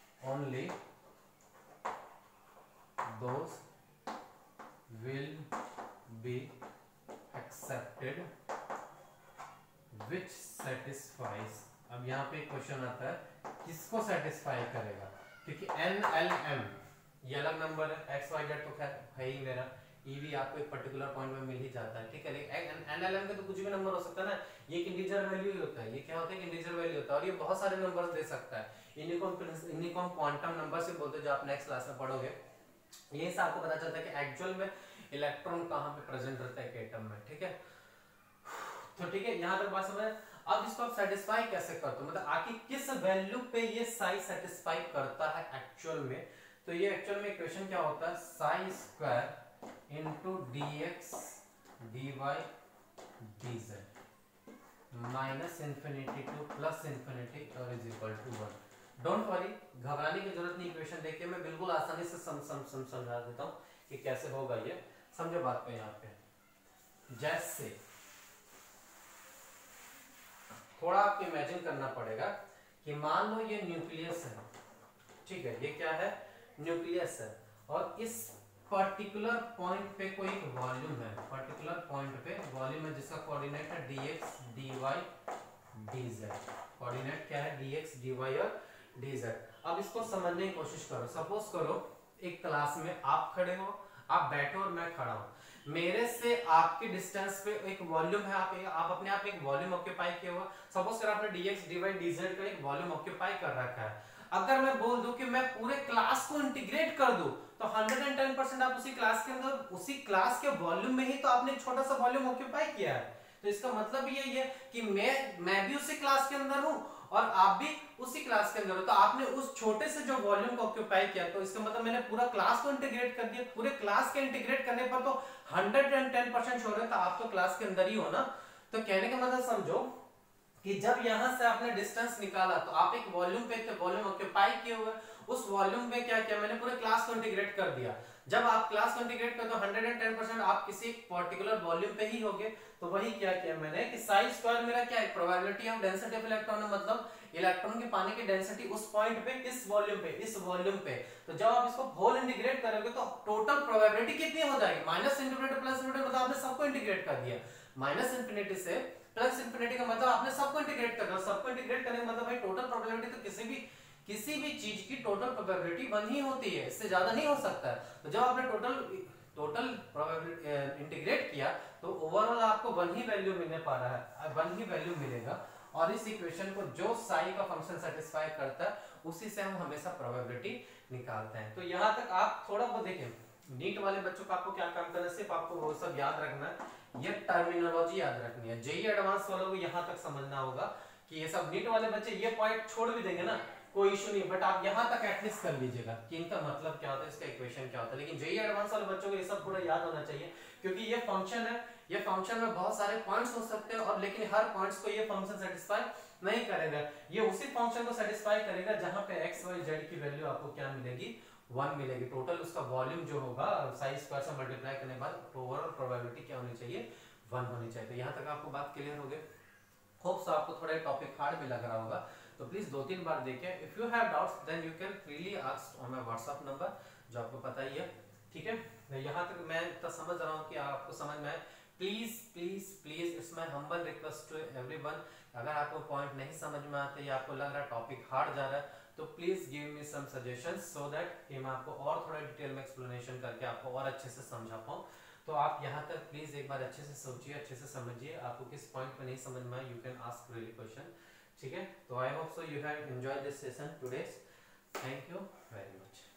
A: which satisfies। अब यहाँ पे क्वेश्चन आता है किसको सेटिस्फाई करेगा, क्योंकि NLM ये अलग नंबर है, XYZ तो खैर है ही मेरा, EV आपको एक पर्टिकुलर पॉइंट में मिल ही जाता है, ठीक है। लेकिन NLM का तो कुछ भी नंबर हो सकता है ना, ये एक इंटीजर वैल्यू ही होता है, ये क्या होता है, इंटीजर वैल्यू होता है, और ये बहुत सारे नंबर्स दे सकता है। इन्हीं को हम क्वांटम नंबर से बोलते हैं, जो आप नेक्स्ट क्लास में पढ़ोगे। यही से आपको पता चलता है कि एक्चुअल में इलेक्ट्रॉन कहाँ पे प्रेजेंट रहता है एक एटम में, ठीक है। तो ठीक है, यहाँ तक बात समझ। अब इसको आप सेटिस्फाई कैसे करते हो, मतलब आखिर किस वैल्यू पे ये साई सेटिस्फाई करता है एक्चुअल में। तो ये एक्चुअल में इक्वेशन क्या होता है, psi square into dx dy dz minus infinity to plus infinity और is equal to 1। Don't worry, घबराने की जरूरत नहीं, इक्वेशन देख के मैं बिल्कुल आसानी से समझा देता हूँ कि कैसे होगा ये। समझो बात को, यहाँ पे जैसे थोड़ा आपको इमेजिन करना पड़ेगा कि मान लो ये न्यूक्लियस है, ठीक है, ये क्या है, न्यूक्लियस है, और इस पर्टिकुलर पॉइंट पे कोई एक वॉल्यूम है, पर्टिकुलर पॉइंट पे वॉल्यूम है जिसका कोऑर्डिनेट है dx dy dz। कोऑर्डिनेट क्या है, dx dy और dz। अब इसको समझने की कोशिश करो। सपोज करो एक क्लास में आप खड़े हो, आप बैठे हो और मैं खड़ा हूं, मेरे से आपके डिस्टेंस पे एक वॉल्यूम है, आप अपने आप एक वॉल्यूम ऑक्यूपाई किया हुआ। सपोज कर आपने dx dy dz का एक वॉल्यूम ऑक्यूपाई कर रखा है। अगर मैं बोल दूं कि मैं पूरे क्लास को इंटीग्रेट कर दूं, तो 110% आप उसी क्लास के अंदर, उसी क्लास के वॉल्यूम में ही तो आपने एक छोटा सा वॉल्यूम ऑक्यूपाई किया है। तो इसका मतलब यही है कि मैं भी उसी क्लास के अंदर हूं और आप भी उसी क्लास के अंदर हो, तो आपने उस छोटे से जो वॉल्यूम को ऑक्यूपाई किया, तो इसका मतलब मैंने पूरा क्लास को इंटीग्रेट कर दिया। पूरे क्लास के इंटीग्रेट करने पर तो 110% श्योर है, तो आप तो क्लास के अंदर ही हो ना। तो कहने का मतलब समझो कि जब यहां से आपने डिस्टेंस निकाला, तो आप एक वॉल्यूम पे थे, वॉल्यूम ऑक्यूपाई किए हुए, उस वॉल्यूम में क्या किया मैंने, पूरे क्लास को इंटीग्रेट कर दिया। जब आप क्लास को इंटीग्रेट कर, तो 110% आप किसी पर्टिकुलर वॉल्यूम पे ही होगे। तो वही क्या किया मैंने कि साई स्क्वायर मेरा क्या है, probability of density of electron, मतलब इलेक्ट्रॉन के पाने की डेंसिटी उस पॉइंट पे, इस वॉल्यूम पे, इस वॉल्यूम पे। तो जब आप इसको होल इंटीग्रेट करोगे तो टोटल प्रोबेबिलिटी कितनी हो जाएगी, माइनस इंटीग्रेट प्लस इंटीग्रेट, मतलब आपने सबको इंटीग्रेट कर दिया। माइनस इंफिनिटी से प्लस इंफिनिटी का मतलब आपने सबको इंटीग्रेट कर दिया। सबको इंटीग्रेट करने का मतलब भाई टोटल प्रोबेबिलिटी तो किसी भी चीज की टोटल प्रोबेबिलिटी 1 ही होती है, इससे ज्यादा नहीं हो सकता है। तो जब आपने टोटल प्रोबेबिलिटी इंटीग्रेट किया, तो ओवरऑल आपको 1 ही वैल्यू मिलने पा रहा है, 1 ही वैल्यू मिलेगा। और इस इक्वेशन को जो साई का फंक्शन सेटिस्फाई करता है, उसी से हम हमेशा प्रोबेबिलिटी निकालते हैं। तो यहाँ तक आप थोड़ा बहुत देखें, नीट वाले बच्चों को आपको क्या काम करना है, सिर्फ आपको वो सब याद रखना है, ये टर्मिनोलॉजी याद रखनी है। जेई एडवांस वालों को यहाँ तक समझना होगा कि ये सब, नीट वाले बच्चे ये पॉइंट छोड़ भी देंगे ना, कोई इशू नहीं, बट आप यहाँ तक एटलीस्ट कर लीजिएगा कि इनका मतलब क्या होता है, इसका इक्वेशन क्या होता है। लेकिन जेई एडवांस वाले बच्चों को ये सब पूरा याद होना चाहिए, क्योंकि ये फंक्शन है, ये फंक्शन में बहुत सारे पॉइंट्स हो सकते हैं, और लेकिन हर पॉइंट्स को ये फंक्शन सेटिस्फाई नहीं करेगा। ये उसी फंक्शन को सेटिस्फाई करेगा जहां पे x y z की वैल्यू आपको क्या मिलेगी, 1 मिलेगी। टोटल उसका वॉल्यूम जो होगा साई स्क्वायर से मल्टीप्लाई करने के बाद ओवरऑल प्रोबेबिलिटी क्या होनी चाहिए, 1 होनी चाहिए। तो यहाँ तक आपको बात क्लियर हो गई। होप सो आपको थोड़ा टॉपिक हार्ड भी लग रहा होगा, तो प्लीज 2-3 बार देखें। If you have doubts then you can freely ask on my WhatsApp number, जो आपको पता ही है, ठीक है। यहाँ तक मैं इतना समझ रहा हूँ कि आपको समझ में आए। Please please please, it's my humble request to everyone, अगर आपको पॉइंट नहीं समझ में आते या आपको लग रहा है टॉपिक हार्ड जा रहा है, तो please give me some suggestions so that कि मैं आपको और थोड़ा डिटेल में एक्सप्लेनेशन करके आपको और अच्छे से समझा पाऊँ। तो आप यहाँ तक प्लीज एक बार अच्छे से सोचिए, अच्छे से समझिए, आपको किस पॉइंट पे नहीं समझ में आए, you can ask really question, ठीक है। तो I hope so you have enjoyed this session today. Thank you very much.